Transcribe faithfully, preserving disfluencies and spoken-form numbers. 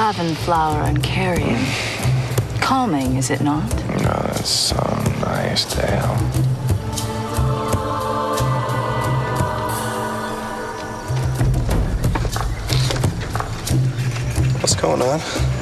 lavender flower and carrion. Calming, is it not? No, that's so nice, Dale. What's going on?